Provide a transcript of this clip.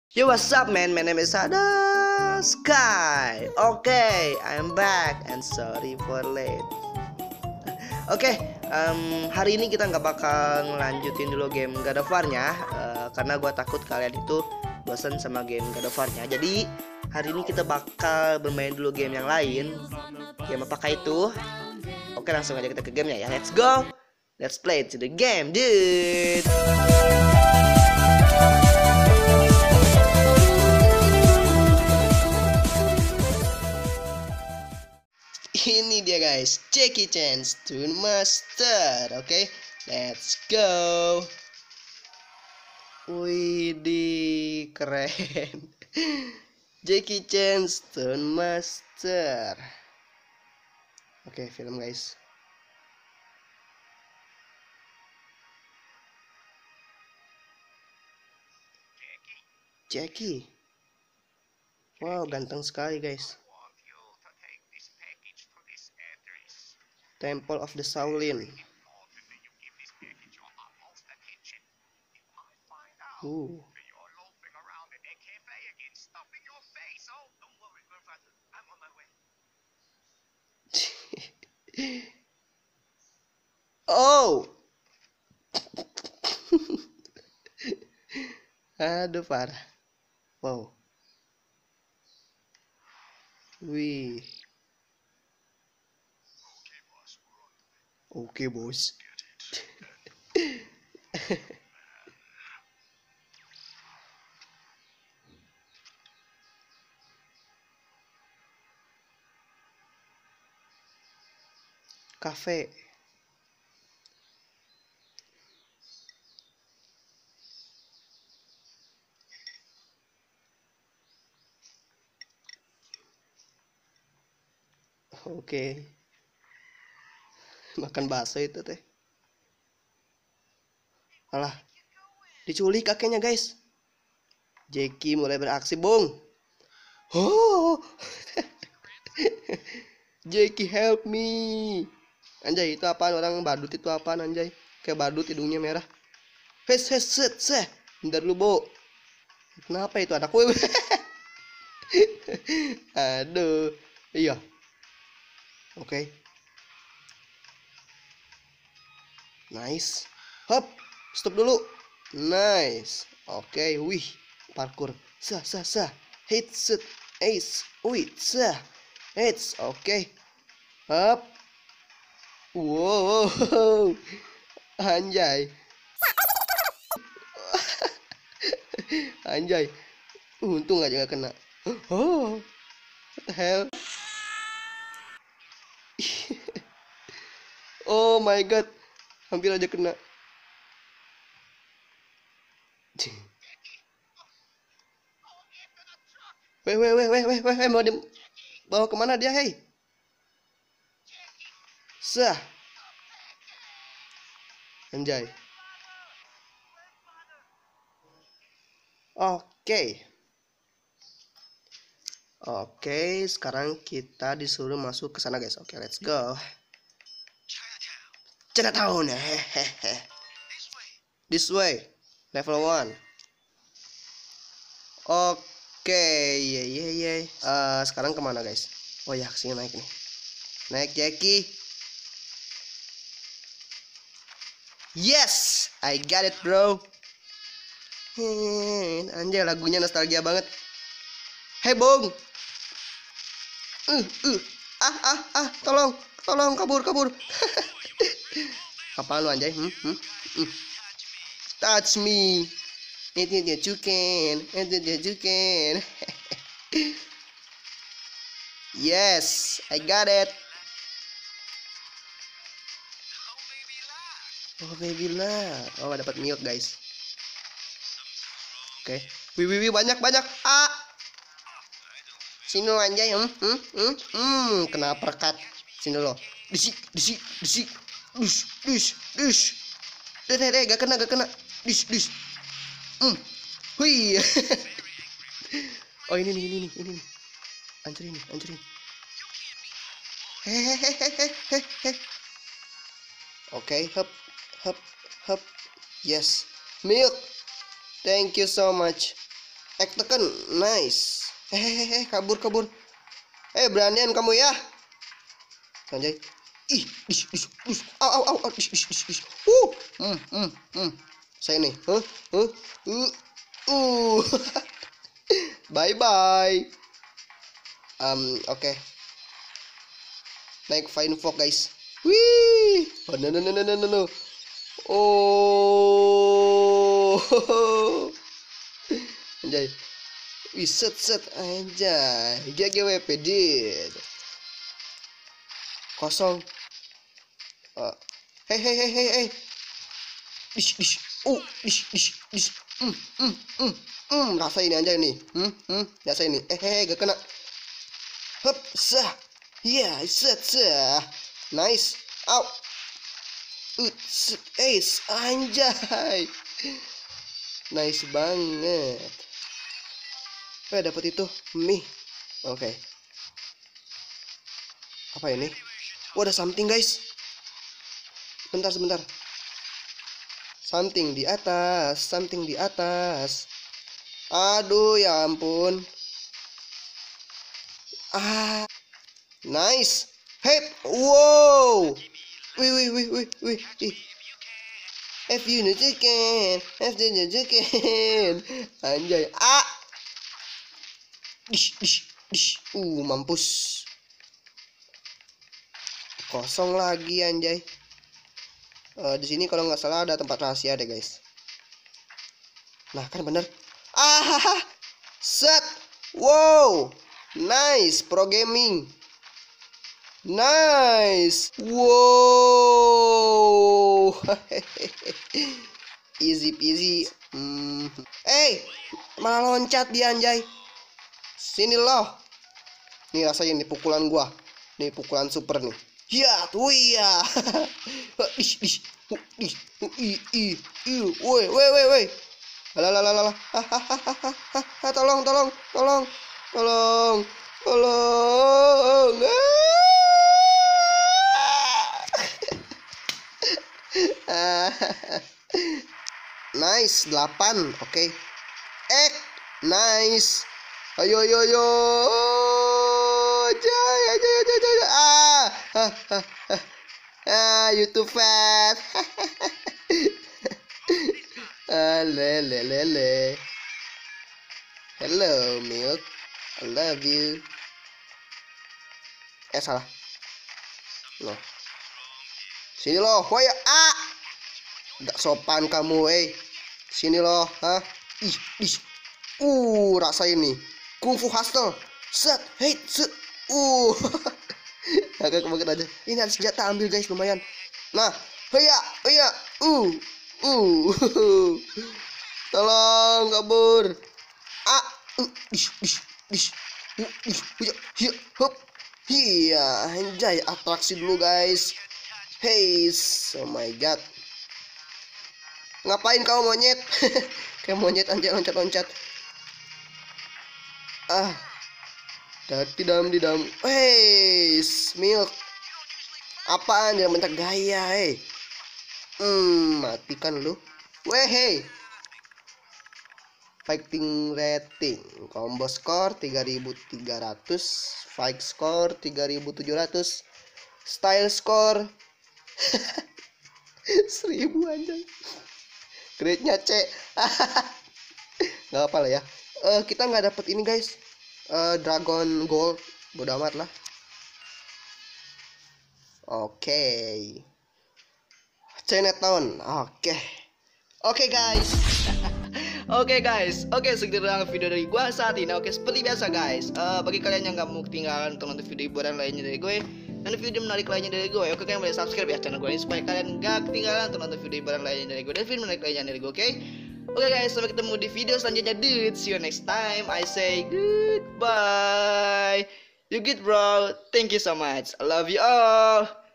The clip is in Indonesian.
Yo, what's up, man? My name is Ada Sky. Okay, I'm back and sorry for late. Oke, hari ini kita nggak bakal ngelanjutin dulu game God of War-nya, karena gue takut kalian itu bosan sama game God of War-nya. Jadi hari ini kita bakal bermain dulu game yang lain. Game apakah itu? Oke, langsung aja kita ke gamenya ya. Let's go. Let's play to the game, dude. Ini dia guys, Jackie Chan's Toon Master. Oke, let's go. Wih, keren. Jackie Chan's Toon Master. Oke, film guys. Jackie. Wow, ganteng sekali guys. Temple of the Shaolin. Oh. Aduh, parah. Wow. Wih. Oke, bos. Cafe. Oke. Makan bakso itu teh. Alah, diculik kakeknya guys. Jackie mulai beraksi, bung. Oh. Jackie, help me. Anjay, itu apaan? Orang badut itu apaan anjay? Kayak badut hidungnya merah. Set. Bentar dulu, Bo. Kenapa itu anakku? Aduh. Iya. Oke. Nice. Hop. Stop dulu. Nice. Oke, wih. Parkour. Sah. Hit set. Ace. Wih, sah. Hits. Oke. Hop. Wow. Anjay. Anjay. Untung aja gak kena. Oh. What the hell? Oh my god. Hampir aja kena. Weh, mau bawa kemana dia, hei? Sah. Anjay. Oke, sekarang kita disuruh masuk ke sana guys. Oke, let's go. Chinatown. Hehehe. This way. Level 1. Oke, ye. Sekarang kemana guys? Oh ya, kesini naik nih. Naik Jackie. Yes, I got it bro. Anjay, lagunya nostalgia banget. Hey bung. Tolong kabur. Apaan lu anjay? Touch me. Itu dia juken. Yes, I got it. Oh baby lah. Oh, dapat milk guys. Oke. Wih, banyak. Sini lo anjay. Kena perkat. Sini lo. Disik. Dus. Deh, gak kena. Dis. Wih. Oh ini nih. Ancurin. Hehehe. Oke, hop. Yes. Milk. Thank you so much. Tekan. Nice. Hehehe, kabur. Beranian kamu ya. Anjay. Ih, au. Saya nih. Bye bye. Oke. Naik fine fog guys. Wih. Oh, no. Oh. Anjay. Wih, set anjay. GGWP dit. Kosong. Hey. Dish. Rasa ini aja nih. Rasa ini. Gak kena. Hup, sah. Yeah, set. Nice. Au. Ace, anjay. Nice banget. Dapat itu mie. Oke. Apa ini? Oh, ada something guys. Sebentar. Something di atas. Aduh, ya ampun. Nice. Hey, wow. Wih. If you can. Anjay. Dish. Mampus. Kosong lagi anjay. Di sini kalau nggak salah ada tempat rahasia deh guys. Nah kan bener. Set. Wow. Nice. Pro gaming. Nice. Wow. Easy peasy. Malah loncat dia anjay. Sini loh. Nih rasain nih pukulan gua. Nih pukulan super nih. Ya, tuh ya. Woi. Alah. Tolong. Nice, 8. Oke. Nice. Ayo. YouTube fan. Lele. Hello milk, I love you. Salah. Loh. Sini loh. Woi, Gak sopan kamu, Sini loh, Rasa ini. Kungfu hustle. Set. Agak kemakan aja. Ini ada senjata, ambil guys, lumayan. Nah, iya. Tolong kabur. Iya, anjay, atraksi dulu guys. Hey, oh my god. Ngapain kau monyet? Kayak monyet anjay, loncat. Didam. Hey, milk. Apaan dia mentak gaya, matikan lu. Hey. Fighting rating, combo score 3300, fight score 3700, style score 1000 anjay. Grade-nya C. Nggak apa lah ya. Kita nggak dapet ini guys. Dragon Gold, bodo amat lah. Oke. Chinatown. Oke guys. Oke, segitu doang video dari gua saat ini. Oke, seperti biasa guys. Bagi kalian yang nggak mau ketinggalan untuk nonton video hiburan lainnya dari gue dan video menarik lainnya dari gue, oke, kalian boleh subscribe ya channel gue ini supaya kalian nggak ketinggalan untuk nonton video hiburan lainnya dari gue dan video menarik lainnya dari gue. Oke guys, sampai ketemu di video selanjutnya, dude. See you next time. I say goodbye. You good bro. Thank you so much. I love you all.